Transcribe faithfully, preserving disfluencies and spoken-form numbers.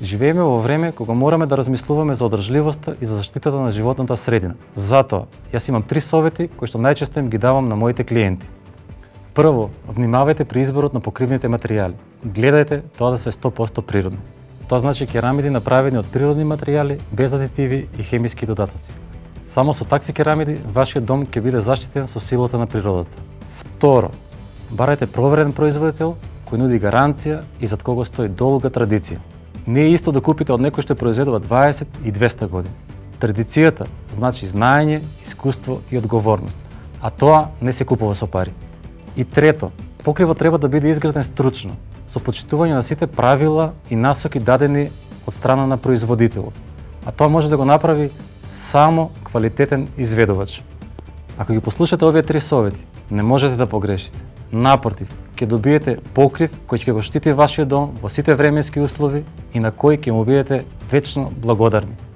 Живееме во време кога мораме да размислуваме за одржливоста и за заштитата на животната средина. Затоа, јас имам три совети кои што најчесто им ги давам на моите клиенти. Прво, внимавајте при изборот на покривните материјали. Гледајте тоа да се сто проценти природно. Тоа значи керамиди направени од природни материјали, без адитиви и хемиски додатоци. Само со такви керамиди вашиот дом ќе биде заштитен со силата на природата. Второ, барајте проверен производител кој нуди гаранција и зад кого стои долга традиција. Не е исто да купите од некој што произведува дваесет и двесте години. Традицијата значи знаење, искуство и одговорност, а тоа не се купува со пари. И трето, покривот треба да биде изграден стручно, со почитување на сите правила и насоки дадени од страна на производителот. А тоа може да го направи само квалитетен изведувач. Ако ги послушате овие три совети, не можете да погрешите. Напротив, ќе добиете покрив кој ќе го штити вашиот дом во сите временски услови и на кој ќе му бидете вечно благодарни.